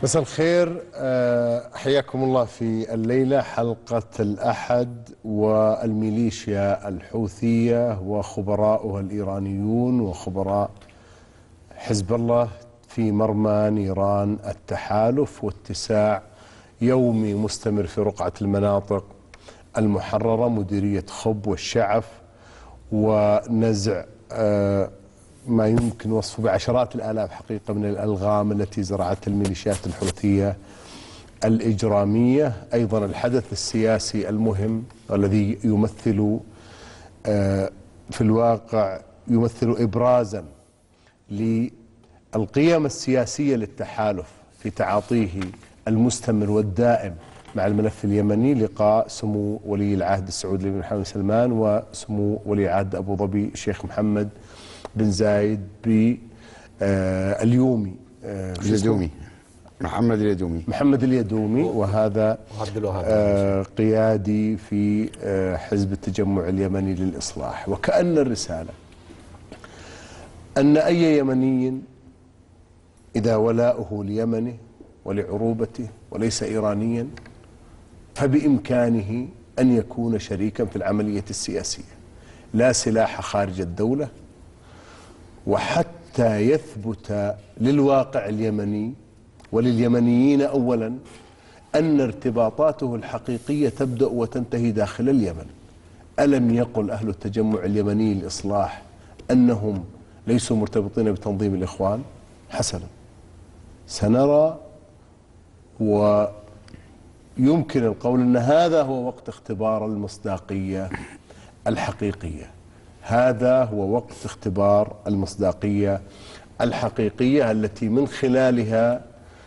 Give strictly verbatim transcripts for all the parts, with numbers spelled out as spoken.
مساء الخير، حياكم الله في الليلة حلقة الأحد. والميليشيا الحوثية وخبراؤها الإيرانيون وخبراء حزب الله في مرمى نيران التحالف واتساع يومي مستمر في رقعة المناطق المحررة، مديرية خب والشعف، ونزع ما يمكن وصفه بعشرات الآلاف حقيقة من الألغام التي زرعتها الميليشيات الحوثية الإجرامية. أيضا الحدث السياسي المهم الذي يمثل في الواقع يمثل إبرازا للقيم السياسية للتحالف في تعاطيه المستمر والدائم مع الملف اليمني، لقاء سمو ولي العهد السعودي الأمير محمد بن سلمان وسمو ولي عهد أبو ظبي الشيخ محمد بن زايد باليومي اليدومي محمد اليدومي محمد اليدومي وهذا قيادي في حزب التجمع اليمني للإصلاح. وكأن الرسالة أن أي يمني إذا ولاؤه ليمنه ولعروبته وليس إيرانيا فبإمكانه أن يكون شريكا في العملية السياسية، لا سلاح خارج الدولة. وحتى يثبت للواقع اليمني ولليمنيين أولا أن ارتباطاته الحقيقية تبدأ وتنتهي داخل اليمن. ألم يقل أهل التجمع اليمني للإصلاح أنهم ليسوا مرتبطين بتنظيم الإخوان؟ حسنا، سنرى، ويمكن القول أن هذا هو وقت اختبار المصداقية الحقيقية. هذا هو وقت اختبار المصداقية الحقيقية التي من خلالها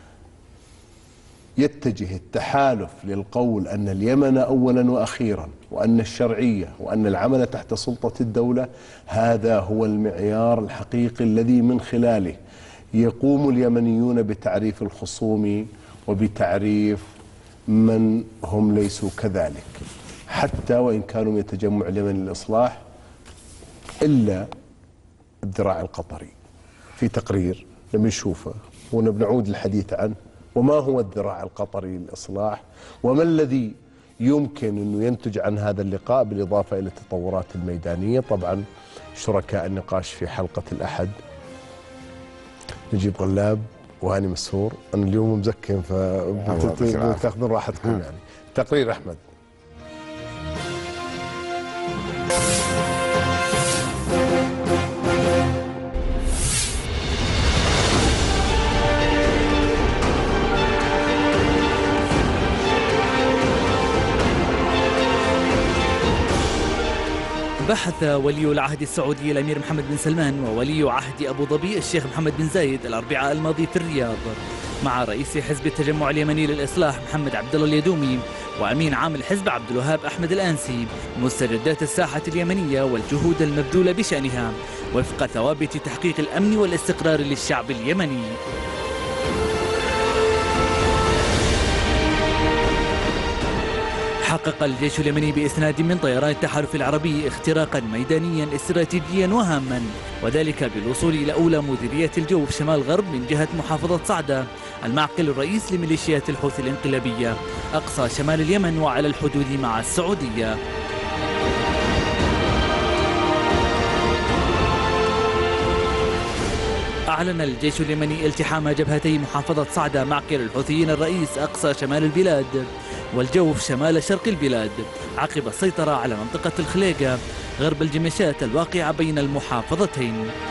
يتجه التحالف للقول أن اليمن أولا وأخيرا، وأن الشرعية وأن العمل تحت سلطة الدولة هذا هو المعيار الحقيقي الذي من خلاله يقوم اليمنيون بتعريف الخصوم وبتعريف من هم ليسوا كذلك، حتى وإن كانوا من التجمع اليمني للإصلاح، إلا الذراع القطري في تقرير لم نشوفه ونعود الحديث عنه. وما هو الذراع القطري للإصلاح؟ وما الذي يمكن أنه ينتج عن هذا اللقاء بالإضافة إلى التطورات الميدانية؟ طبعا شركاء النقاش في حلقة الأحد نجيب غلاب وهاني مسهور. أنا اليوم مزكم فتاخذون راحتكم يعني. تقرير أحمد. بحث ولي العهد السعودي الأمير محمد بن سلمان وولي عهد أبو ظبي الشيخ محمد بن زايد الأربعاء الماضي في الرياض مع رئيس حزب التجمع اليمني للإصلاح محمد عبد الله اليدومي وأمين عام الحزب عبد الوهاب أحمد الأنسي مستجدات الساحة اليمنية والجهود المبذولة بشأنها وفق ثوابت تحقيق الأمن والاستقرار للشعب اليمني. حقق الجيش اليمني بإسناد من طيران التحالف العربي اختراقا ميدانيا استراتيجيا وهاما، وذلك بالوصول إلى أولى مديرية الجو في شمال غرب من جهة محافظة صعدة المعقل الرئيس لميليشيات الحوثي الانقلابية أقصى شمال اليمن وعلى الحدود مع السعودية. أعلن الجيش اليمني التحام جبهتي محافظة صعدة معقل الحوثيين الرئيس أقصى شمال البلاد والجوف شمال شرق البلاد عقب السيطرة على منطقة الخليقة غرب الجمشات الواقعة بين المحافظتين.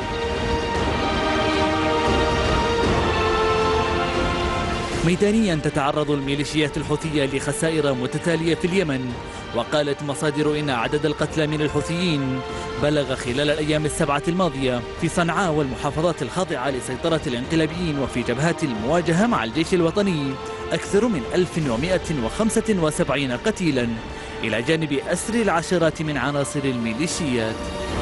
ميدانيا تتعرض الميليشيات الحوثية لخسائر متتالية في اليمن، وقالت مصادر إن عدد القتلى من الحوثيين بلغ خلال الأيام السبعة الماضية في صنعاء والمحافظات الخاضعة لسيطرة الانقلابيين وفي جبهات المواجهة مع الجيش الوطني أكثر من ألف ومئة وخمسة وسبعين قتيلا، إلى جانب أسر العشرات من عناصر الميليشيات.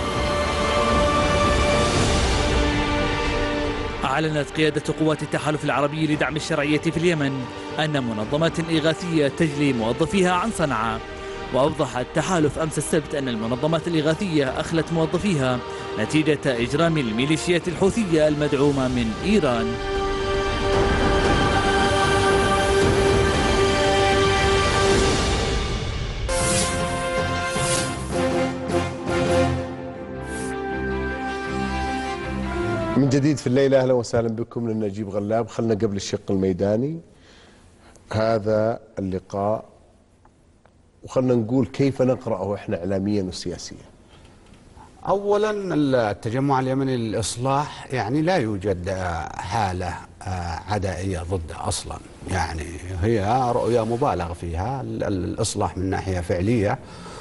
أعلنت قيادة قوات التحالف العربي لدعم الشرعية في اليمن أن منظمات إغاثية تجلي موظفيها عن صنعاء، وأوضح التحالف أمس السبت أن المنظمات الإغاثية أخلت موظفيها نتيجة إجرام الميليشيات الحوثية المدعومة من إيران. من جديد في الليلة أهلا وسهلا بكم من نجيب غلاب. خلنا قبل الشق الميداني هذا اللقاء وخلنا نقول كيف نقرأه إحنا إعلاميا وسياسيا. أولا التجمع اليمني للإصلاح يعني لا يوجد حالة عدائية ضده أصلا، يعني هي رؤية مبالغ فيها. الإصلاح من ناحية فعلية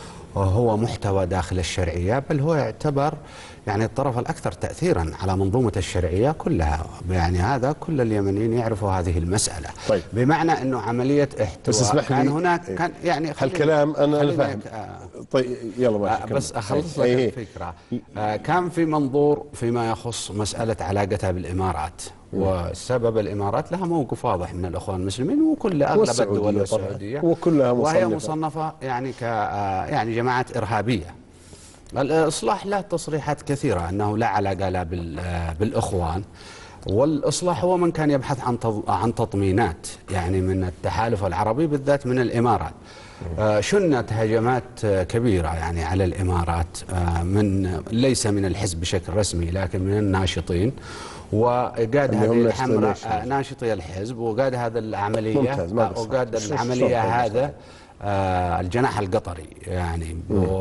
هو محتوى داخل الشرعية، بل هو يعتبر يعني الطرف الأكثر تأثيرا على منظومة الشرعية كلها. يعني هذا كل اليمنيين يعرفوا هذه المسألة. طيب. بمعنى أنه عملية احتواء بس اسمح كان لي هناك إيه. كان يعني هالكلام أنا أنا فاهم. آه طيب يلا ماشي. بس أخلص لك إيه. الفكرة. آه كان في منظور فيما يخص مسألة علاقتها بالإمارات، وسبب الإمارات لها موقف واضح من الأخوان المسلمين وكل أغلب الدول والسعودية، وكلها مصنفة وهي مصنفة يعني ك يعني جماعات إرهابية. الإصلاح له تصريحات كثيرة أنه لا علاقة لا بالإخوان، والإصلاح هو من كان يبحث عن عن تطمينات يعني من التحالف العربي بالذات من الإمارات. شنت هجمات كبيرة يعني على الإمارات من ليس من الحزب بشكل رسمي لكن من الناشطين، وقاد هذه الحملة ناشطي الحزب، وقاد هذا العملية وقاد العملية هذا آه الجناح القطري يعني.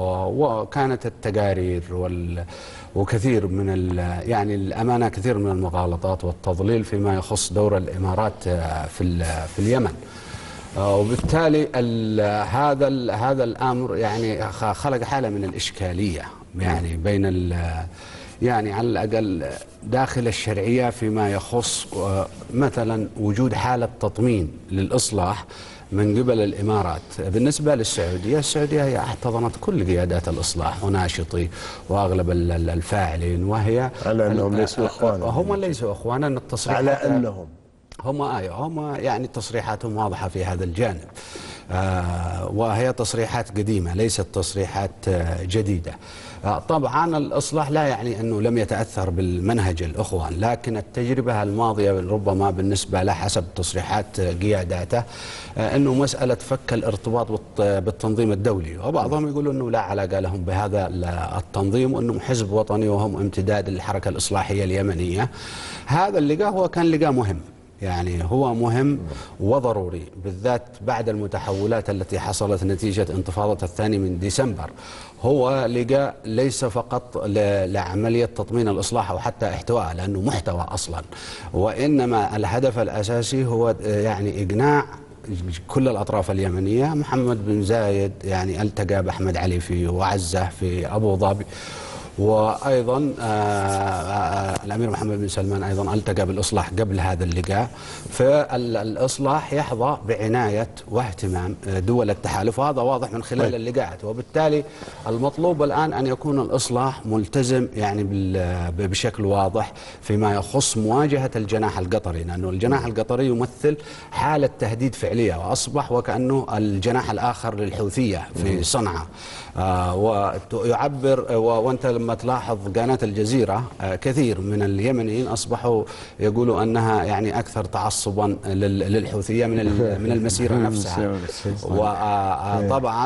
وكانت التقارير وال وكثير من ال يعني الأمانة كثير من المغالطات والتضليل فيما يخص دور الإمارات في في اليمن. آه وبالتالي ال هذا ال هذا الأمر يعني خلق حالة من الإشكالية يعني بين ال يعني على الأقل داخل الشرعية فيما يخص مثلا وجود حالة تطمين للإصلاح من قبل الإمارات. بالنسبة للسعودية، السعودية هي احتضنت كل قيادات الإصلاح وناشطي وأغلب الفاعلين، وهي على أنهم ليسوا إخوانا. هم ليسوا إخوانا. التصريحات على أنهم هم آية هم يعني تصريحاتهم واضحة في هذا الجانب، آه وهي تصريحات قديمة ليست تصريحات آه جديدة. آه طبعا الإصلاح لا يعني أنه لم يتأثر بالمنهج الأخوان، لكن التجربة الماضية ربما بالنسبة له حسب تصريحات قياداته آه أنه مسألة فك الارتباط بالتنظيم الدولي، وبعضهم يقولوا أنه لا علاقة لهم بهذا التنظيم وأنهم حزب وطني وهم امتداد للحركة الإصلاحية اليمنية. هذا اللقاء هو كان لقاء مهم، يعني هو مهم وضروري بالذات بعد المتحولات التي حصلت نتيجة انتفاضة الثاني من ديسمبر. هو لقاء ليس فقط لعملية تطمين الإصلاح أو حتى احتواء لأنه محتوى أصلا، وإنما الهدف الأساسي هو يعني إقناع كل الأطراف اليمنية. محمد بن زايد يعني التقى بأحمد علي في وعزة في أبو ظبي، وأيضا الأمير محمد بن سلمان أيضا التقى بالإصلاح قبل هذا اللقاء. فالإصلاح يحظى بعناية واهتمام دول التحالف، وهذا واضح من خلال اللقاءات. وبالتالي المطلوب الآن أن يكون الإصلاح ملتزم يعني بشكل واضح فيما يخص مواجهة الجناح القطري، لأنه الجناح القطري يمثل حالة تهديد فعلية، وأصبح وكأنه الجناح الآخر للحوثية في صنعاء. آه ويعبر وأنت لما تلاحظ قناة الجزيرة آه كثير من اليمنيين أصبحوا يقولوا أنها يعني أكثر تعصبا للحوثية من من المسيرة نفسها. وطبعا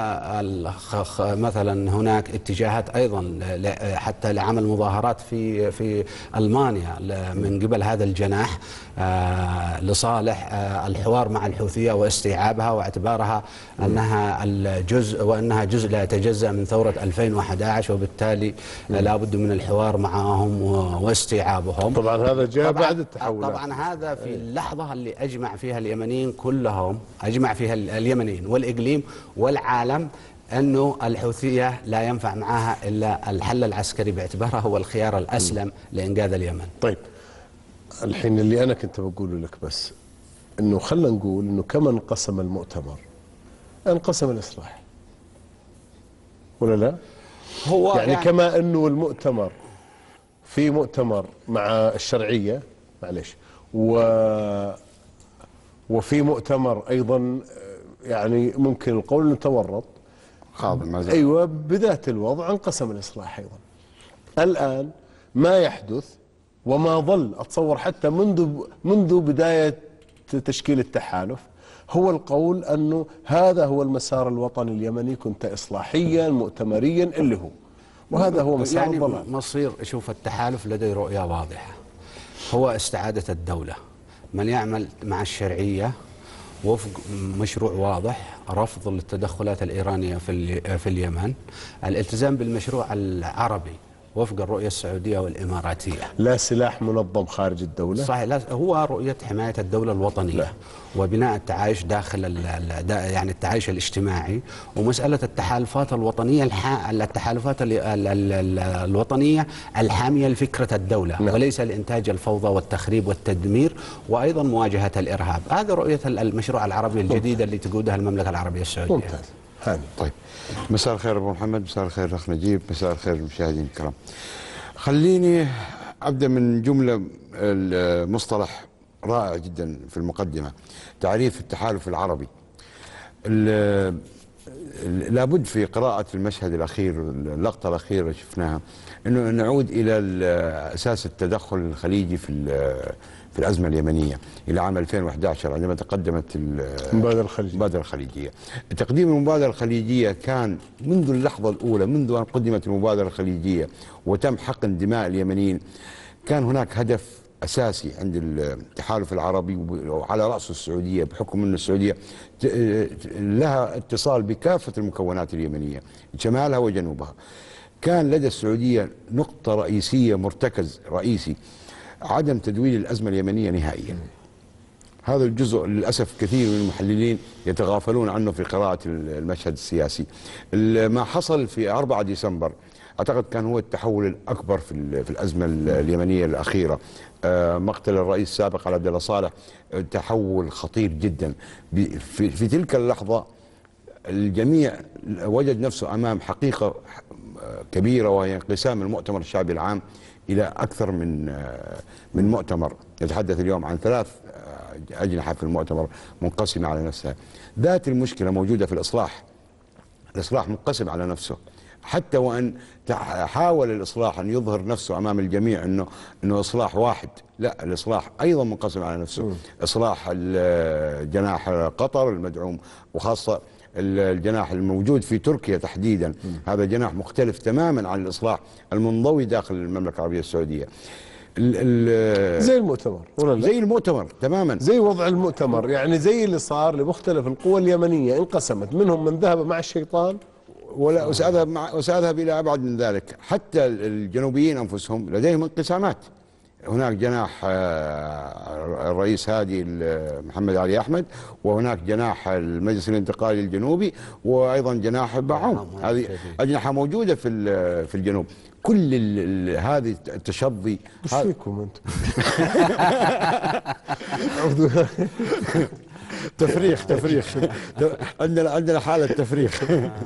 مثلا هناك اتجاهات أيضا حتى لعمل مظاهرات في في ألمانيا من قبل هذا الجناح آه لصالح آه الحوار مع الحوثية واستيعابها واعتبارها أنها الجزء وأنها جزء لا يتجزأ من ثورة ألفين وأحد عشر، وبالتالي لا بد من الحوار معهم واستيعابهم. طبعا هذا جاء بعد التحولات. طبعا هذا في اللحظة اللي أجمع فيها اليمنيين كلهم، أجمع فيها اليمنيين والإقليم والعالم أنه الحوثية لا ينفع معها إلا الحل العسكري باعتبارها هو الخيار الأسلم لإنقاذ اليمن. طيب الحين اللي أنا كنت بقوله لك بس أنه خلنا نقول أنه كما انقسم المؤتمر انقسم الإصلاح، ولا لا؟ هو يعني, يعني كما أنه المؤتمر في مؤتمر مع الشرعية معلش و وفي مؤتمر أيضا يعني ممكن القول أنه تورط خاضع. أيوة بذات الوضع انقسم الإصلاح أيضا. الآن ما يحدث وما ظل أتصور حتى منذ منذ بداية تشكيل التحالف هو القول أنه هذا هو المسار الوطني اليمني، كنت إصلاحيا مؤتمريا اللي هو، وهذا هو مسار يعني الضلال. مصير، شوف التحالف لديه رؤية واضحة، هو استعادة الدولة، من يعمل مع الشرعية وفق مشروع واضح، رفض التدخلات الإيرانية في في اليمن، الالتزام بالمشروع العربي وفق الرؤية السعودية والإماراتية. لا سلاح منظم خارج الدولة. صحيح، لا هو رؤية حماية الدولة الوطنية. لا. وبناء التعايش داخل ال يعني التعايش الاجتماعي، ومسألة التحالفات الوطنية الح... التحالفات ال ال ال الوطنية الحامية لفكرة الدولة. لا. وليس لإنتاج الفوضى والتخريب والتدمير، وأيضا مواجهة الإرهاب. هذا رؤية المشروع العربي الجديدة اللي تقودها المملكة العربية السعودية. ممتاز. هاني. طيب، مساء الخير ابو محمد، مساء الخير اخ نجيب، مساء الخير المشاهدين الكرام. خليني ابدا من جمله المصطلح رائع جدا في المقدمه، تعريف التحالف العربي. لابد في قراءه المشهد الاخير، اللقطه الاخيره اللي شفناها، انه نعود الى اساس التدخل الخليجي في في الازمه اليمنيه الى عام ألفين وأحد عشر عندما تقدمت المبادره الخليجيه. المبادره الخليجيه. تقديم المبادره الخليجيه كان منذ اللحظه الاولى، منذ ان قدمت المبادره الخليجيه وتم حقن دماء اليمنيين، كان هناك هدف اساسي عند التحالف العربي وعلى راسه السعوديه، بحكم ان السعوديه لها اتصال بكافه المكونات اليمنيه شمالها وجنوبها. كان لدى السعوديه نقطه رئيسيه، مرتكز رئيسي، عدم تدويل الأزمة اليمنية نهائيا. هذا الجزء للأسف كثير من المحللين يتغافلون عنه في قراءة المشهد السياسي. ما حصل في أربعة ديسمبر أعتقد كان هو التحول الأكبر في في الأزمة اليمنية الأخيرة. مقتل الرئيس السابق علي عبد الله صالح تحول خطير جدا. في, في تلك اللحظة الجميع وجد نفسه أمام حقيقة كبيرة، وهي انقسام المؤتمر الشعبي العام إلى أكثر من من مؤتمر. نتحدث اليوم عن ثلاث أجنحة في المؤتمر منقسمة على نفسها. ذات المشكلة موجودة في الإصلاح. الإصلاح منقسم على نفسه، حتى وأن حاول الإصلاح أن يظهر نفسه أمام الجميع أنه أنه إصلاح واحد، لا، الإصلاح أيضا منقسم على نفسه. إصلاح جناح قطر المدعوم، وخاصة الجناح الموجود في تركيا تحديدا، هذا جناح مختلف تماما عن الإصلاح المنضوي داخل المملكة العربية السعودية. ال ال زي المؤتمر ولا لا؟ زي المؤتمر تماما، زي وضع المؤتمر، يعني زي اللي صار لمختلف القوى اليمنية، انقسمت، منهم من ذهب مع الشيطان ولا وسأذهب مع وسأذهب إلى أبعد من ذلك. حتى الجنوبيين أنفسهم لديهم انقسامات. هناك جناح الرئيس هادي محمد علي أحمد، وهناك جناح المجلس الانتقالي الجنوبي، وأيضا جناح باعوم. هذه أجنحة موجودة في في الجنوب. كل هذه التشظي. ايش فيكم انتم؟ تفريخ تفريخ عندنا عندنا حالة تفريخ.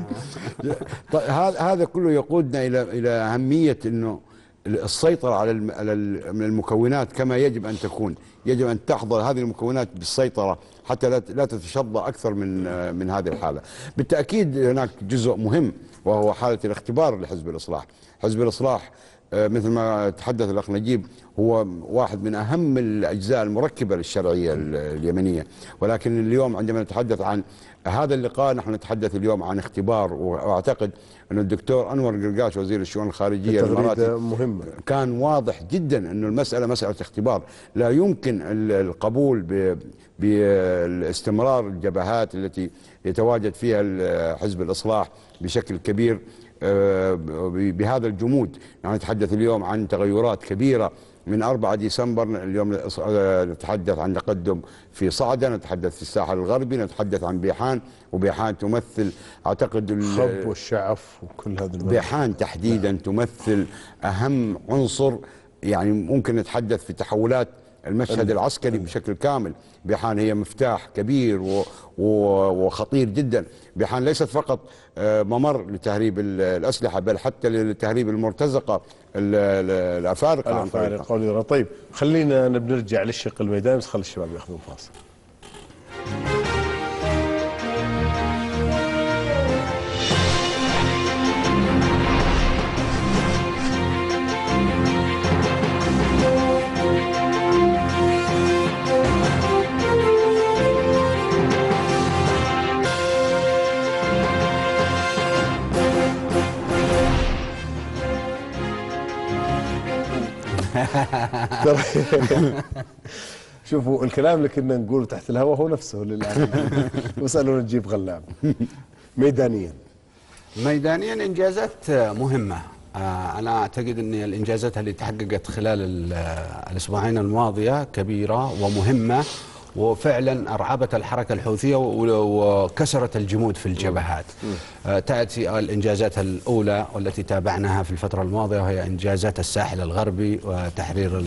هذا هذا كله يقودنا إلى إلى أهمية إنه السيطرة على من المكونات كما يجب أن تكون. يجب أن تحظى هذه المكونات بالسيطرة حتى لا تتشظى أكثر من من هذه الحالة. بالتأكيد هناك جزء مهم وهو حالة الاختبار لحزب الإصلاح. حزب الإصلاح مثل ما تحدث الأخ نجيب هو واحد من أهم الأجزاء المركبة للشرعية اليمنية، ولكن اليوم عندما نتحدث عن هذا اللقاء نحن نتحدث اليوم عن اختبار. وأعتقد أن الدكتور أنور قرقاش وزير الشؤون الخارجية الإماراتي مهمة. كان واضح جدا أن المسألة مسألة اختبار. لا يمكن القبول باستمرار الجبهات التي يتواجد فيها حزب الإصلاح بشكل كبير بهذا الجمود. نحن نتحدث اليوم عن تغيرات كبيرة من أربعة ديسمبر. اليوم نتحدث عن تقدم في صعدة، نتحدث في الساحل الغربي، نتحدث عن بيحان، وبيحان تمثل أعتقد الخب والشعف وكل هذا الموضوع. بيحان تحديدا تمثل أهم عنصر، يعني ممكن نتحدث في تحولات المشهد العسكري بشكل كامل. بيحان هي مفتاح كبير و وخطير جدا. بيحان ليست فقط ممر لتهريب الأسلحة، بل حتى لتهريب المرتزقة الأفارقة. الأفارقة. طيب خلينا بنرجع للشق الميداني، بس خلي الشباب ياخذون فاصل. شوفوا الكلام اللي كنا نقوله تحت الهواء هو نفسه للآن. واسألونا نجيب غلام. ميدانيا ميدانيا إنجازات مهمة. أنا أعتقد أن الإنجازات اللي تحققت خلال الأسبوعين الماضية كبيرة ومهمة، وفعلا أرعبت الحركة الحوثية وكسرت الجمود في الجبهات. تأتي الإنجازات الأولى والتي تابعناها في الفترة الماضية، وهي إنجازات الساحل الغربي وتحرير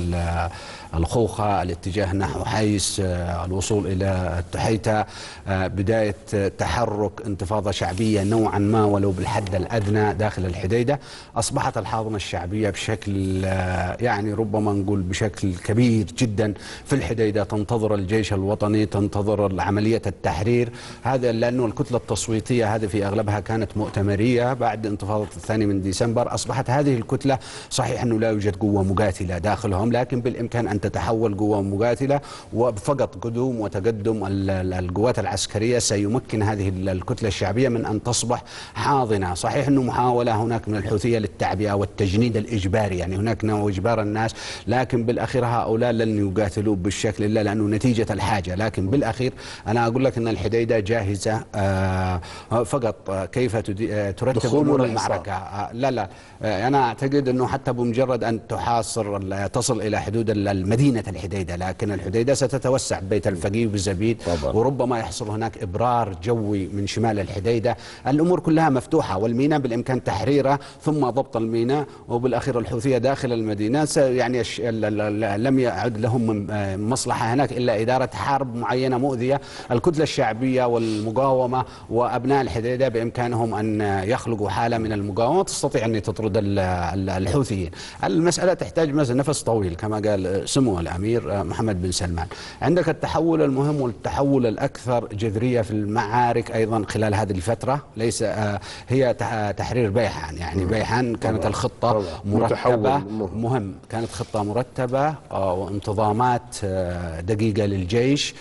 الخوخة، الاتجاه نحو حيس، الوصول إلى التحيتة، بداية تحرك انتفاضة شعبية نوعا ما ولو بالحد الأدنى داخل الحديدة. أصبحت الحاضنة الشعبية بشكل يعني ربما نقول بشكل كبير جدا في الحديدة تنتظر الجيش الوطني، تنتظر عملية التحرير. هذا لأنه الكتلة التصويتية هذه في أغلبها كانت مؤتمرية بعد انتفاضة الثاني من ديسمبر. أصبحت هذه الكتلة صحيح أنه لا يوجد قوة مقاتلة داخلهم، لكن بالإمكان أن تتحول قوة مقاتلة، وفقط قدوم وتقدم القوات العسكرية سيمكن هذه الكتلة الشعبية من أن تصبح حاضنة. صحيح أنه محاولة هناك من الحوثية للتعبئة والتجنيد الإجباري، يعني هناك نوع إجبار الناس، لكن بالأخير هؤلاء لن يقاتلوا بالشكل إلا لأنه نتيجة الحاجة. لكن بالأخير أنا أقول لك أن الحديدة جاهزة، آه فقط كيف ترتب أمور المعركة. آه لا لا آه أنا أعتقد أنه حتى بمجرد أن تحاصر تصل إلى حدود المدينة الحديدة، لكن الحديدة ستتوسع ببيت الفقيه وبزبيد، وربما يحصل هناك إبرار جوي من شمال الحديدة. الأمور كلها مفتوحة، والميناء بالإمكان تحريره ثم ضبط الميناء، وبالأخير الحوثية داخل المدينة يعني لم يعد لهم مصلحة هناك إلا إدارة حرب معينة مؤذية. الكتلة الشعبية والمقاومة وأبناء الحديدة بإمكانهم أن يخلقوا حالة من المقاومة تستطيع أن تطرد الحوثيين. المسألة تحتاج مثلا نفس طويل كما قال سمو الأمير محمد بن سلمان. عندك التحول المهم والتحول الأكثر جذرية في المعارك أيضا خلال هذه الفترة، ليس هي تحرير بيحان. يعني بيحان كانت الخطة مرتبة، مهم كانت خطة مرتبة وانتظامات دقيقة للجيش،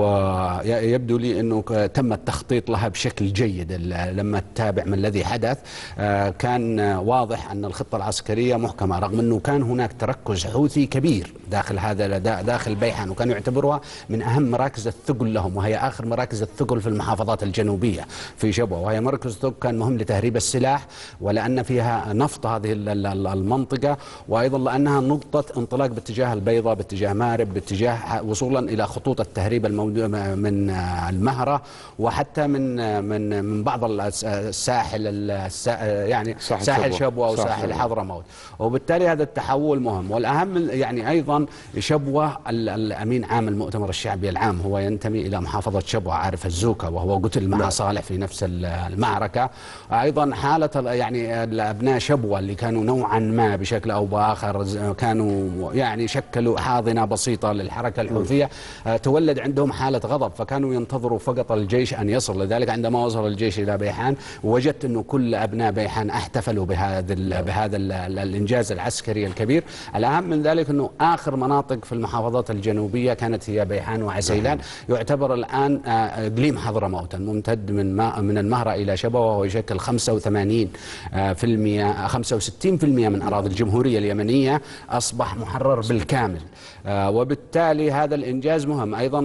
ويبدو لي أنه تم التخطيط لها بشكل جيد. لما تتابع ما الذي حدث كان واضح أن الخطة العسكرية محكمة، رغم أنه كان هناك تركز حوثي كبير داخل هذا داخل بيحان، وكانوا يعتبروها من أهم مراكز الثقل لهم، وهي آخر مراكز الثقل في المحافظات الجنوبية في شبوة، وهي مركز ثقل كان مهم لتهريب السلاح، ولأن فيها نفط هذه المنطقة، وأيضا لأنها نقطة انطلاق باتجاه البيضاء، باتجاه مارب، باتجاه وصولا إلى خطوط التهريب الموجودة من المهرة، وحتى من من من بعض الساحل يعني ساحل شبوة وساحل حضرموت. وبالتالي هذا التحول مهم. والأهم يعني أيضا شبوة، الأمين عام المؤتمر الشعبي العام هو ينتمي إلى محافظة شبوة، عارف الزوكا، وهو قتل مع صالح في نفس المعركة. أيضا حالة يعني أبناء شبوة اللي كانوا نوعا ما بشكل أو بآخر كانوا يعني شكلوا حاضنة بسيطة للحركة الحوثية، تولد عندهم حالة غضب، فكانوا ينتظروا فقط الجيش أن يصل. لذلك عندما وصل الجيش إلى بيحان وجدت أنه كل أبناء بيحان احتفلوا بهذا بهذا الإنجاز العسكري الكبير. الأهم من ذلك أنه آخر مناطق في المحافظات الجنوبية كانت هي بيحان وعسيلان. يعتبر الآن إقليم حضرموت الممتد من من المهرة إلى شبوة، وهو يشكل خمسة وثمانين بالمئة خمسة وستين بالمئة من أراضي الجمهورية اليمنية، أصبح محرر بالكامل. وبالتالي هذا الإنجاز مهم. أيضا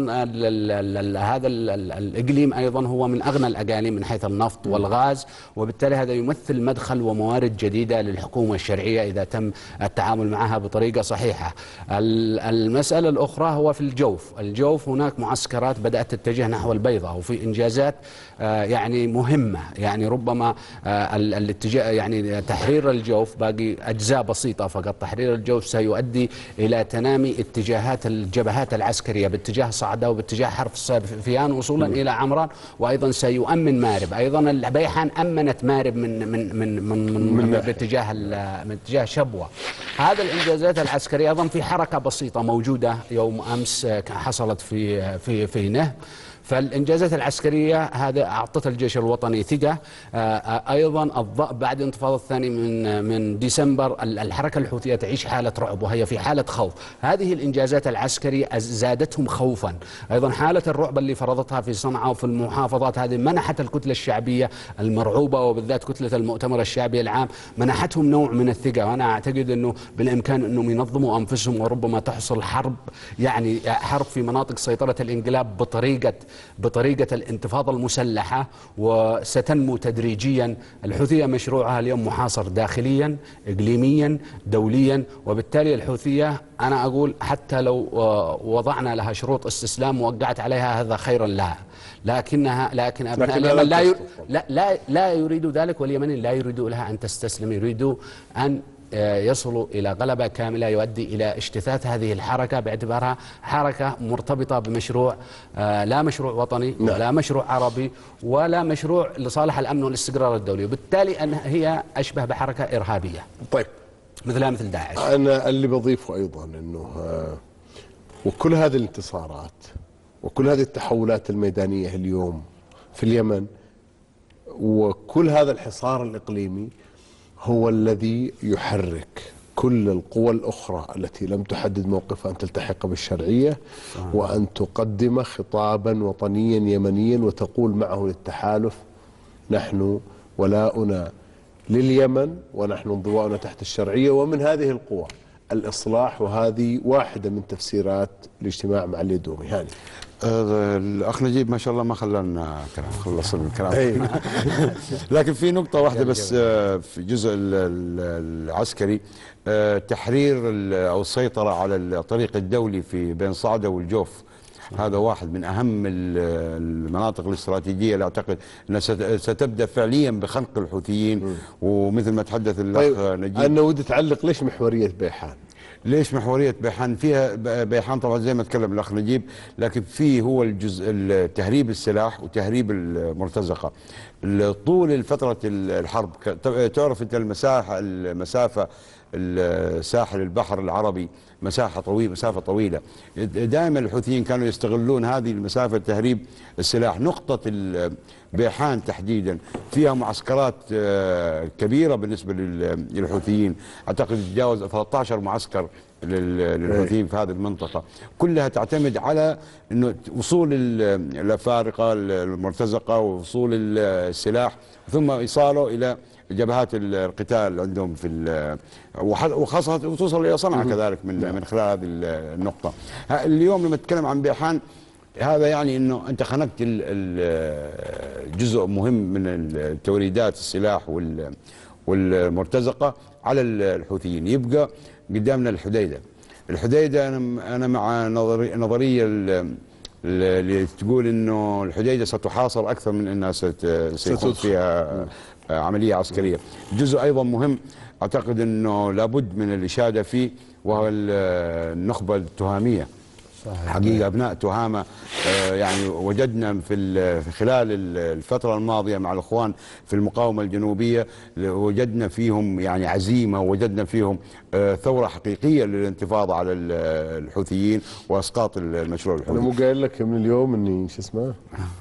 هذا الإقليم أيضا هو من أغنى الأقاليم من حيث النفط والغاز، وبالتالي هذا يمثل مدخل وموارد جديدة للحكومة الشرعية إذا تم التعامل معها بطريقة صحيحة. المسألة الأخرى هو في الجوف. الجوف هناك معسكرات بدأت تتجه نحو البيضاء، وفي إنجازات يعني مهمة. يعني ربما الاتجاه يعني تحرير الجوف باقي أجزاء بسيطة فقط. تحرير الجوف سيؤدي إلى تنامي اتجاهات الجبهات العسكرية باتجاه صعدة وباتجاه حرف صفيان وصولا إلى عمران، وأيضا سيؤمن مارب. أيضا بيحان أمنت مارب من من من من, من, من باتجاه من اتجاه شبوة. هذا الإنجازات العسكرية. أيضا في حركة بسيطة موجودة يوم أمس حصلت في في في نهب فالإنجازات العسكرية هذا أعطت الجيش الوطني ثقة. أيضا الض- بعد الانتفاضة الثانية من من ديسمبر الحركة الحوثية تعيش حالة رعب وهي في حالة خوف. هذه الإنجازات العسكرية زادتهم خوفا. أيضا حالة الرعب اللي فرضتها في صنعاء وفي المحافظات هذه منحت الكتلة الشعبية المرعوبة وبالذات كتلة المؤتمر الشعبي العام منحتهم نوع من الثقة. وأنا أعتقد أنه بالإمكان أنهم ينظموا أنفسهم وربما تحصل حرب، يعني حرب في مناطق سيطرة الانقلاب بطريقة بطريقة الانتفاضة المسلحة، وستنمو تدريجيا. الحوثية مشروعها اليوم محاصر داخليا إقليميا دوليا، وبالتالي الحوثية أنا أقول حتى لو وضعنا لها شروط استسلام ووقعت عليها هذا خيرا لها، لكنها لكن أبناء اليمن لا ير... لا لا لا يريدوا ذلك، واليمن لا يريدوا لها أن تستسلم، يريدوا أن يصلوا إلى غلبة كاملة يؤدي إلى اجتثاث هذه الحركة باعتبارها حركة مرتبطة بمشروع لا مشروع وطني ولا مشروع عربي ولا مشروع لصالح الأمن والاستقرار الدولي، وبالتالي أن هي أشبه بحركة إرهابية. طيب مثلها مثل داعش. أنا اللي بضيفه أيضا أنه وكل هذه الانتصارات وكل هذه التحولات الميدانية اليوم في اليمن وكل هذا الحصار الإقليمي هو الذي يحرك كل القوى الأخرى التي لم تحدد موقفها أن تلتحق بالشرعية وأن تقدم خطابا وطنيا يمنيا وتقول معه للتحالف نحن ولاؤنا لليمن ونحن انضواؤنا تحت الشرعية. ومن هذه القوى الإصلاح، وهذه واحدة من تفسيرات الاجتماع مع اليدومي. هاني الأخ نجيب ما شاء الله ما خلانا كلام، خلص الكلام. لكن في نقطة واحدة بس في الجزء العسكري، تحرير أو السيطرة على الطريق الدولي في بين صعدة والجوف، هذا واحد من أهم المناطق الاستراتيجية اللي أعتقد أنها ستبدأ فعليا بخنق الحوثيين. ومثل ما تحدث الأخ نجيب، أنا ودي تعلق ليش محورية بيحان؟ ليش محورية بيحان؟ فيها بيحان طبعا زي ما تكلم الأخ نجيب، لكن فيه هو الجزء تهريب السلاح وتهريب المرتزقة. طول الفترة الحرب تعرف أنت المساحة المسافة الساحل البحر العربي مساحة طويلة مسافة طويلة، دائما الحوثيين كانوا يستغلون هذه المسافة لتهريب السلاح. نقطة بيحان تحديدا فيها معسكرات كبيرة بالنسبة للحوثيين، أعتقد تتجاوز ثلاثة عشر معسكر للحوثيين في هذه المنطقة، كلها تعتمد على انه وصول الافارقة المرتزقة ووصول السلاح ثم ايصاله الى جبهات القتال عندهم في وخاصة وتوصل الى صنعاء كذلك من من خلال هذه النقطة. اليوم لما تتكلم عن بيحان هذا يعني انه انت خنقت جزء مهم من التوريدات السلاح والمرتزقة على الحوثيين. يبقى قدامنا الحديدة. الحديدة أنا أنا مع نظري نظرية اللي تقول إنه الحديدة ستحاصر أكثر من أنها سيكون فيها عملية عسكرية. جزء أيضا مهم أعتقد إنه لابد من الإشادة فيه وهو النخبة التهامية. حقيقة أبناء تهامة يعني وجدنا في خلال الفترة الماضية مع الأخوان في المقاومة الجنوبية وجدنا فيهم يعني عزيمة، وجدنا فيهم ثورة حقيقية للانتفاضة على الحوثيين وإسقاط المشروع الحوثي. أنا مو قايل لك من اليوم إني شو اسمه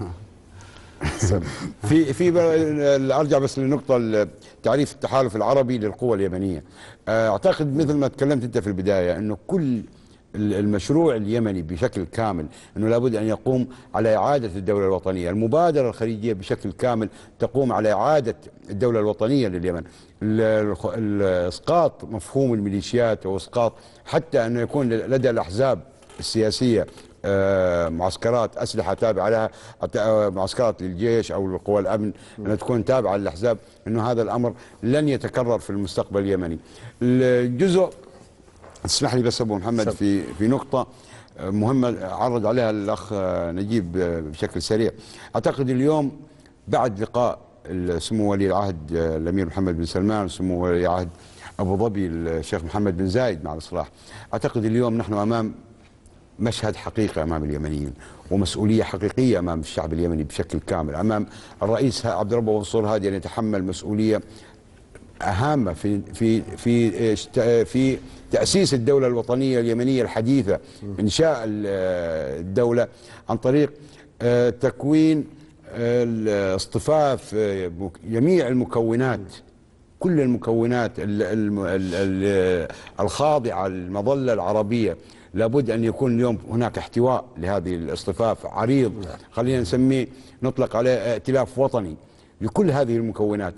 في في ارجع بس لنقطة تعريف التحالف العربي للقوى اليمنية. أعتقد مثل ما تكلمت أنت في البداية إنه كل المشروع اليمني بشكل كامل أنه لابد أن يقوم على إعادة الدولة الوطنية. المبادرة الخليجية بشكل كامل تقوم على إعادة الدولة الوطنية لليمن، إسقاط مفهوم الميليشيات وإسقاط حتى أنه يكون لدى الأحزاب السياسية معسكرات أسلحة تابعة لها، معسكرات للجيش أو لقوى الأمن أن تكون تابعة للأحزاب. أنه هذا الأمر لن يتكرر في المستقبل اليمني. الجزء اسمح لي بس ابو محمد في في نقطه مهمه عرض عليها الاخ نجيب بشكل سريع. اعتقد اليوم بعد لقاء سمو ولي العهد الامير محمد بن سلمان وسمو ولي العهد ابو ظبي الشيخ محمد بن زايد مع الاصلاح، اعتقد اليوم نحن امام مشهد حقيقي امام اليمنيين ومسؤوليه حقيقيه امام الشعب اليمني بشكل كامل، امام الرئيس عبد الرب منصور هادي ان يتحمل مسؤوليه هامه في في في في تأسيس الدولة الوطنية اليمنية الحديثة، إنشاء الدولة عن طريق تكوين اصطفاف جميع المكونات، كل المكونات الخاضعة للمظلة العربية. لابد أن يكون اليوم هناك احتواء لهذه الاصطفاف عريض، خلينا نسميه نطلق عليه ائتلاف وطني لكل هذه المكونات.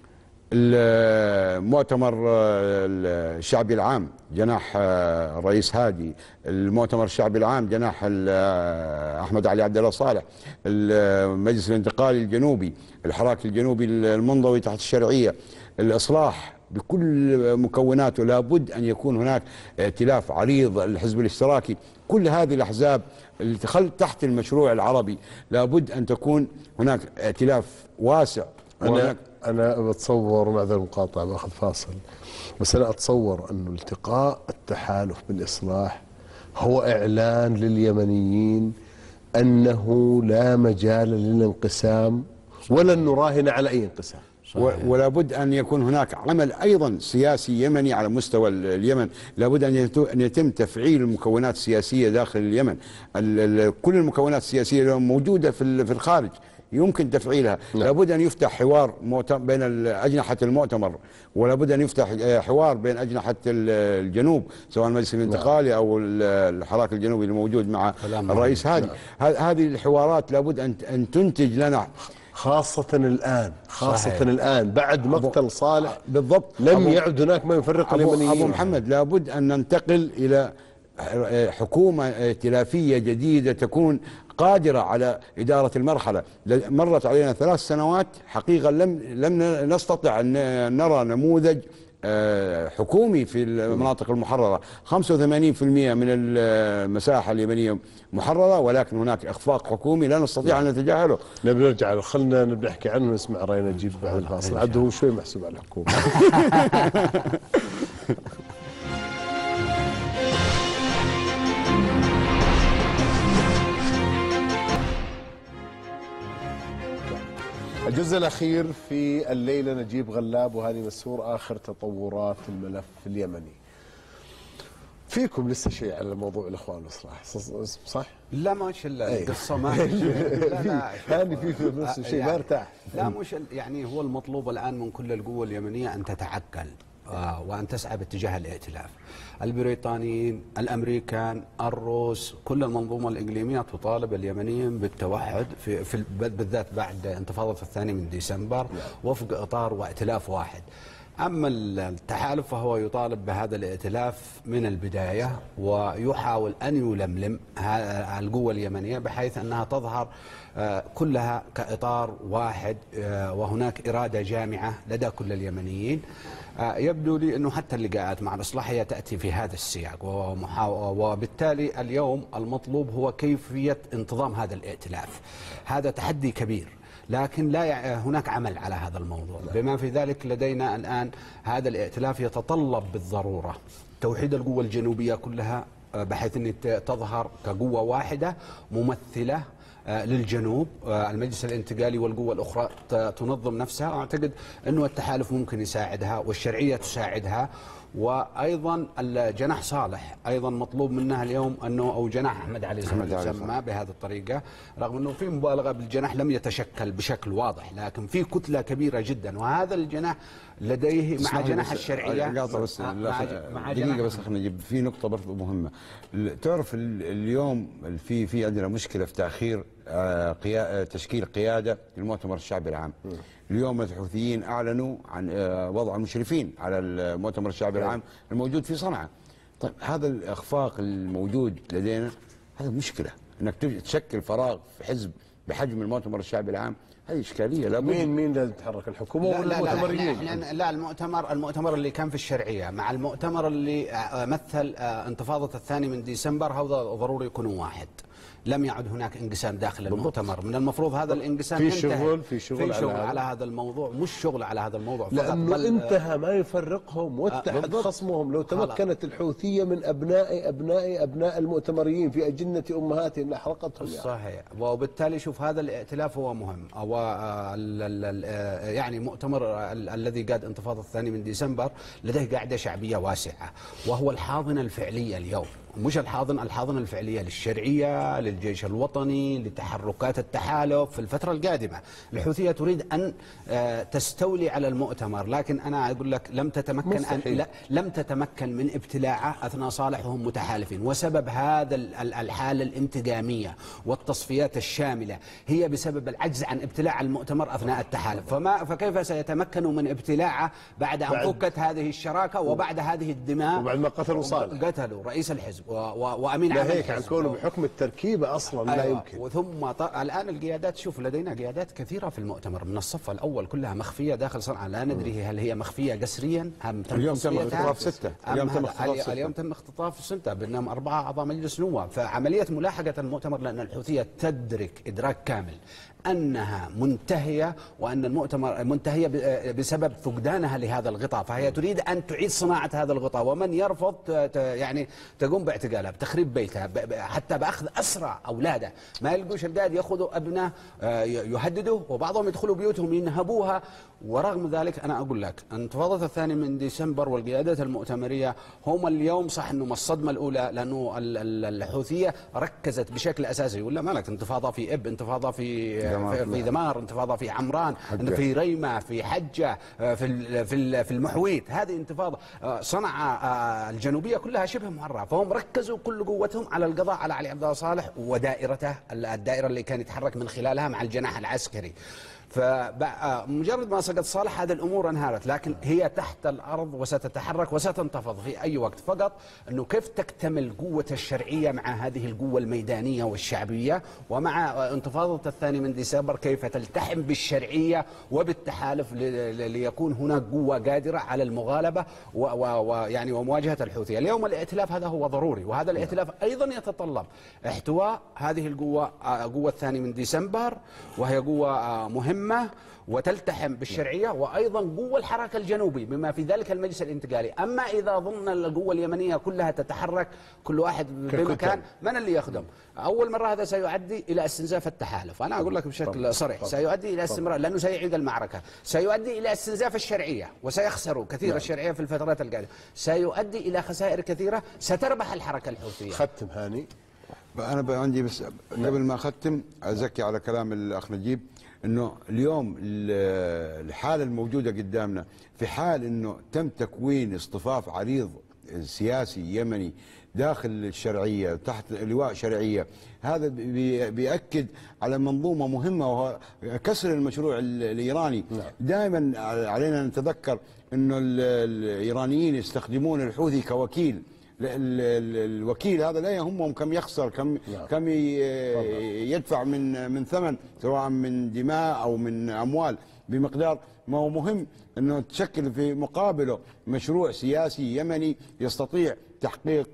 المؤتمر الشعبي العام جناح الرئيس هادي، المؤتمر الشعبي العام جناح احمد علي عبد الله صالح، المجلس الانتقالي الجنوبي، الحراك الجنوبي المنضوي تحت الشرعيه، الاصلاح بكل مكوناته. لابد ان يكون هناك ائتلاف عريض، الحزب الاشتراكي، كل هذه الاحزاب اللي تخل تحت المشروع العربي لابد ان تكون هناك ائتلاف واسع. أنا أنا بتصور، مع ذا المقاطعة باخذ فاصل، بس أنا أتصور أنه التقاء التحالف بالإصلاح هو إعلان لليمنيين أنه لا مجال للانقسام ولن نراهن على أي انقسام. ولا بد أن يكون هناك عمل أيضا سياسي يمني على مستوى اليمن. لابد أن يتم تفعيل المكونات السياسية داخل اليمن. كل المكونات السياسية موجودة في الخارج يمكن تفعيلها. نعم. لابد أن يفتح حوار بين أجنحة المؤتمر، ولابد أن يفتح حوار بين أجنحة الجنوب سواء المجلس الانتقالي نعم. أو الحراك الجنوبي الموجود مع الرئيس هادي. نعم. هذه الحوارات لابد أن تنتج لنا، خاصة الآن خاصة صحيح. الآن بعد مقتل صالح بالضبط لم يعد هناك ما يفرق اليمنيين. أبو محمد، لابد أن ننتقل إلى حكومة ائتلافية جديدة تكون قادرة على إدارة المرحلة. مرت علينا ثلاث سنوات حقيقة لم لم نستطع أن نرى نموذج حكومي في المناطق المحررة. خمسة وثمانين بالمئة من المساحة اليمنية محررة، ولكن هناك إخفاق حكومي لا نستطيع أن نتجاهله. نبي نرجع، خلنا نحكي عنه ونسمع رأي نجيب بعد الفاصل. عاد هو شوي محسوب على الحكومة. الجزء الأخير في الليلة نجيب غلاب وهاني مسرور، آخر تطورات الملف اليمني. فيكم لسه شيء على موضوع الإخوان والإصلاح صح؟ لا مش القصة ما هاني في في نفس الشيء ما ارتاح. لا مش يعني هو المطلوب الآن من كل القوى اليمنية أن تتعقل وأن تسعى باتجاه الائتلاف. البريطانيين، الأمريكان، الروس، كل المنظومة الإقليمية تطالب اليمنيين بالتوحد في, في بالذات بعد انتفاضة الثاني من ديسمبر وفق إطار وائتلاف واحد. أما التحالف فهو يطالب بهذا الائتلاف من البداية، ويحاول أن يلملم القوى اليمنية بحيث أنها تظهر كلها كإطار واحد، وهناك إرادة جامعة لدى كل اليمنيين. يبدو لي أنه حتى اللقاءات مع الإصلاحية تأتي في هذا السياق، وبالتالي اليوم المطلوب هو كيفية انتظام هذا الائتلاف. هذا تحدي كبير، لكن لا هناك عمل على هذا الموضوع. بما في ذلك لدينا الآن هذا الائتلاف يتطلب بالضرورة توحيد القوى الجنوبية كلها بحيث أن تظهر كقوة واحدة ممثلة للجنوب. المجلس الانتقالي والقوى الأخرى تنظم نفسها، وأعتقد أنه التحالف ممكن يساعدها والشرعية تساعدها. وأيضا الجناح صالح أيضا مطلوب منها اليوم أنه، أو جناح أحمد علي يسمى بهذه الطريقة، رغم أنه في مبالغة بالجناح لم يتشكل بشكل واضح، لكن في كتلة كبيرة جدا. وهذا الجناح لديه مع جناح الشرعية بس مع دقيقة بس خلينا نجيب في نقطة برضه مهمة. تعرف اليوم في في عندنا مشكلة في تأخير تشكيل قيادة للمؤتمر الشعبي العام. اليوم الحوثيين أعلنوا عن وضع المشرفين على المؤتمر الشعبي العام الموجود في صنعاء. طيب هذا الإخفاق الموجود لدينا هذا مشكلة، أنك تشكل فراغ في حزب بحجم المؤتمر الشعبي العام، هذه إشكالية. لا مين مين لازم تتحرك، الحكومة ولا المؤتمريين؟ لا, لا, لا المؤتمر المؤتمر اللي كان في الشرعية مع المؤتمر اللي مثل انتفاضة الثاني من ديسمبر، هذا ضروري يكونوا واحد. لم يعد هناك انقسام داخل المؤتمر. من المفروض هذا الانقسام في شغل في شغل, في شغل على, على هذا الموضوع، مش شغل على هذا الموضوع فقط، لأنه انتهى ما يفرقهم واتحد خصمهم. لو تمكنت الحوثية من أبناء أبناء أبناء المؤتمريين في أجنة أمهاتهم لحرقتهم يعني. صحيح. وبالتالي شوف هذا الائتلاف هو مهم. يعني مؤتمر الذي قاد انتفاضة الثاني من ديسمبر لديه قاعدة شعبية واسعة، وهو الحاضنة الفعلية اليوم. مش الحاضنة، الحاضنة الفعلية للشرعية، للجيش الوطني، لتحركات التحالف في الفترة القادمة. الحوثية تريد أن تستولي على المؤتمر، لكن أنا أقول لك لم تتمكن أن لا لم تتمكن من ابتلاعه أثناء صالح وهم متحالفين، وسبب هذا الحالة الانتقامية والتصفيات الشاملة هي بسبب العجز عن ابتلاع المؤتمر أثناء التحالف. فما فكيف سيتمكنوا من ابتلاعه بعد أن فكت هذه الشراكة وبعد هذه الدماء وبعد ما قتلوا صالح، قتلوا رئيس الحزب وأمين عام الحزب. هيك عن كونه بحكم التركيبة أصلا أيوة. لا يمكن. وثم الآن القيادات، شوف لدينا قيادات كثيرة في المؤتمر من الصف الأول كلها مخفية داخل صنعاء، لا ندري هل هي مخفية قسريا أم تم اليوم تم اختطاف ستة اليوم تم اختطاف ستة اليوم تم اختطاف ستة بينهم أربعة أعضاء مجلس نواب. فعملية ملاحقة المؤتمر، لأن الحوثية تدرك إدراك كامل أنها منتهية، وأن المؤتمر منتهية بسبب فقدانها لهذا الغطاء، فهي تريد أن تعيد صناعة هذا الغطاء، ومن يرفض يعني تقوم باعتقالها، بتخريب بيتها، حتى بأخذ أسرى أولادها. ما يلقوش القائد يأخذوا أبناء يهددوا، وبعضهم يدخلوا بيوتهم ينهبوها. ورغم ذلك أنا أقول لك انتفاضة الثاني من ديسمبر والقيادات المؤتمريه هم اليوم صح أنه الصدمة الأولى، لأنه الحوثية ركزت بشكل أساسي، ولا مالك انتفاضة في إب، انتفاضة في في دمار، انتفاضة في عمران، حجة. في ريمة، في حجة، في في في المحويت. هذه انتفاضة صنعاء الجنوبية كلها شبه معرة، فهم ركزوا كل قوتهم على القضاء على علي عبد الله صالح ودائرته، الدائرة اللي كان يتحرك من خلالها مع الجناح العسكري. فمجرد ما سقط صالح هذه الأمور انهارت، لكن هي تحت الأرض وستتحرك وستنتفض في أي وقت. فقط أنه كيف تكتمل قوة الشرعية مع هذه القوة الميدانية والشعبية، ومع انتفاضة الثاني من ديسمبر كيف تلتحم بالشرعية وبالتحالف ليكون هناك قوة قادرة على المغالبة ويعني ومواجهة الحوثية. اليوم الائتلاف هذا هو ضروري، وهذا الائتلاف أيضا يتطلب احتواء هذه القوة، قوة الثاني من ديسمبر، وهي قوة مهمة وتلتحم بالشرعية، وأيضا قوة الحركة الجنوبي بما في ذلك المجلس الانتقالي. أما إذا ظن القوة اليمنية كلها تتحرك كل واحد بمكان، من اللي يخدم؟ أول مرة هذا سيؤدي إلى استنزاف التحالف، أنا أقول لك بشكل صريح سيؤدي إلى استمرار، لأنه سيعيد المعركة، سيؤدي إلى استنزاف الشرعية وسيخسروا كثير نعم. الشرعية في الفترات القادمة، سيؤدي إلى خسائر كثيرة، ستربح الحركة الحوثية. ختم هاني. أنا عندي بس قبل ما أختم أزكي على كلام الأخ نجيب، انه اليوم الحاله الموجوده قدامنا في حال انه تم تكوين اصطفاف عريض سياسي يمني داخل الشرعيه تحت لواء شرعيه، هذا بيأكد على منظومه مهمه وهو كسر المشروع الايراني. دائما علينا نتذكر انه الايرانيين يستخدمون الحوثي كوكيل، الوكيل هذا لا يهمهم كم يخسر، كم لا. كم يدفع من من ثمن، سواء من دماء او من اموال، بمقدار ما هو مهم انه تشكل في مقابله مشروع سياسي يمني يستطيع تحقيق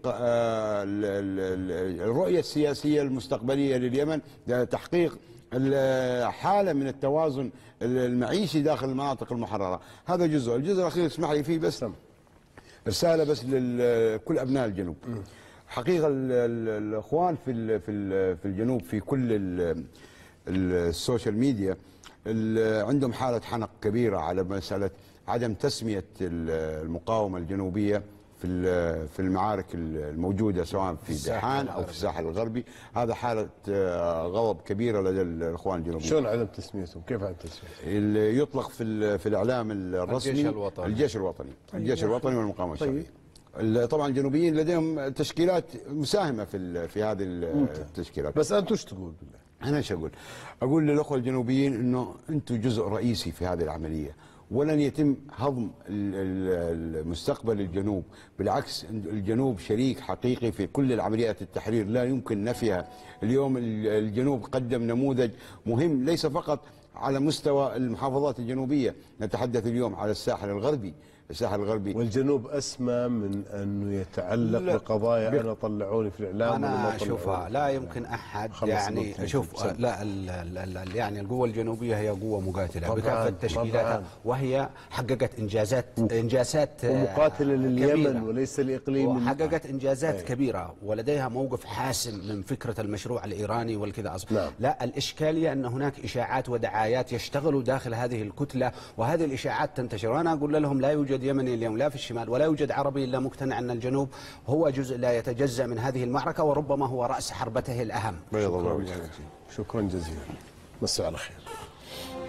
الرؤيه السياسيه المستقبليه لليمن، تحقيق حاله من التوازن المعيشي داخل المناطق المحرره. هذا جزء. الجزء الاخير اسمح لي فيه بس رسالة بس لكل أبناء الجنوب. حقيقة الأخوان في في الجنوب في كل السوشيال ميديا عندهم حالة حنق كبيرة على مسألة عدم تسمية المقاومة الجنوبية في في المعارك الموجودة سواء في دحان أو في الساحل الغربي. هذا حالة غضب كبيرة لدى الإخوان الجنوبيين. شلون عدم تسميتهم؟ كيف عدم تسميتهم؟ اللي يطلق في في الإعلام الرسمي الجيش الوطني الجيش الوطني الجيش الوطني والمقاومة الشعبية. طبعا الجنوبيين لديهم تشكيلات مساهمة في في هذه التشكيلات. بس أنتم ايش تقول بالله؟ أنا ايش أقول؟ أقول للأخوة الجنوبيين إنه أنتم جزء رئيسي في هذه العملية، ولن يتم هضم المستقبل الجنوب، بالعكس الجنوب شريك حقيقي في كل العمليات التحرير، لا يمكن نفيها. اليوم الجنوب قدم نموذج مهم ليس فقط على مستوى المحافظات الجنوبية، نتحدث اليوم على الساحل الغربي. الساحل الغربي والجنوب أسمى من أنه يتعلق بقضايا بي... أنا طلعوني في الإعلام. أنا أشوفها لا يمكن أحد يعني شوف لا ال ال ال يعني القوة الجنوبية هي قوة مقاتلة بكافة تشكيلاتها، وهي حققت إنجازات إنجازات ومقاتلة لليمن وليس لإقليم، وحققت إنجازات أي. كبيرة، ولديها موقف حاسم من فكرة المشروع الإيراني والكذا. نعم. لا الإشكالية أن هناك إشاعات ودعايات يشتغلوا داخل هذه الكتلة، وهذه الإشاعات تنتشر، وأنا أقول لهم لا يوجد يوجد يمني اليوم لا في الشمال ولا يوجد عربي إلا مقتنع أن الجنوب هو جزء لا يتجزأ من هذه المعركة، وربما هو رأس حربته الأهم. بيض الله شكرا وجهك. جزيلا. شكرا جزيلا. مسوا على خير.